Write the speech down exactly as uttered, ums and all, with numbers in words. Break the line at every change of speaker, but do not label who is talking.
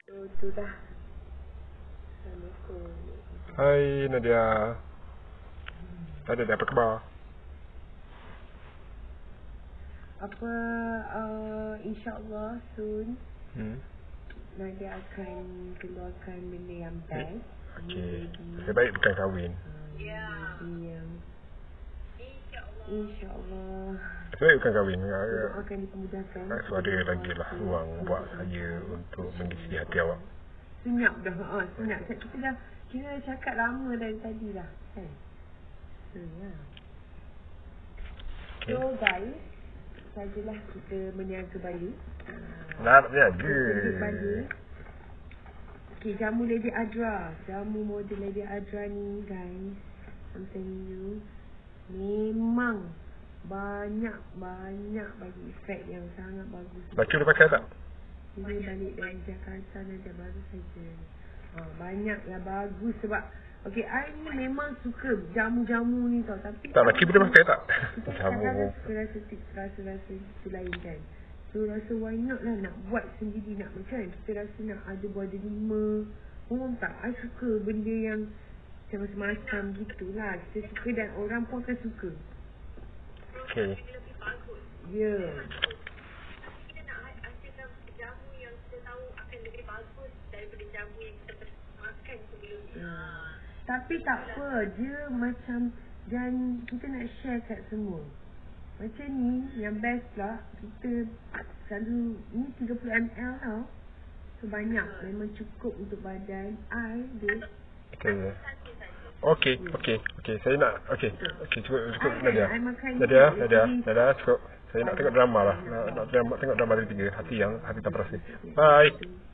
So, tu dah. Assalamualaikum.
Hai Nadia. Ada apa khabar?
Apa uh, insyaAllah soon
Hmm.
Nadia akan keluarkan benda yang best.
Okey. Lebih baik bukan kahwin.
Ya. Yang InsyaAllah
Lebih baik bukan kahwin.
Semua akan dipermudahkan.
So ada lagi lah ruang buat saya untuk mengisi hati awak.
Senyap dah. Ha, senyap. Kita dah kira cakap lama dari tadi dah. Kan? Hmm, ya.
Okay.
So guys, sajalah kita meniaga balik.
Nak berniaga.
Kita balik. Okay, jamu Lady Adra. Jamu model Lady Adra ni guys, I'm telling you, memang banyak-banyak bagi efek yang sangat bagus.
Baca dia pakai tak?
Dia balik dari Jakarta dan dia baru saja. Ha, banyak yang bagus sebab okay, I ni memang suka jamu-jamu ni tau. Tapi
Tak, laki pun dia pakai tak?
kita
Jamu.
kadang-kadang suka rasa rasa-rasa itu lain kan. So rasa why not lah nak buat sendiri, nak macam kita rasa nak ada buat ada lima. Faham tak? I suka benda yang macam-macam gitulah. Kita suka dan orang pun akan suka.
Okay.
Ya. Yeah. Hmm. Tapi tak apa, dia macam dan kita nak share kat semua. Macam ni yang best lah, kita selalu ni tiga puluh mililiter tau. So banyak, memang cukup untuk badan I dia.
Okay. Okay, okay, okay. Saya nak, okay, okay, cukup, cukup
I,
Nadia.
I makan
Nadia,
ni,
Nadia,
jadi-
Nadia, cukup. Saya nak tengok drama lah. Nak, nak drama, tengok drama dari tiga. Hati yang, hati tak berasa. Bye.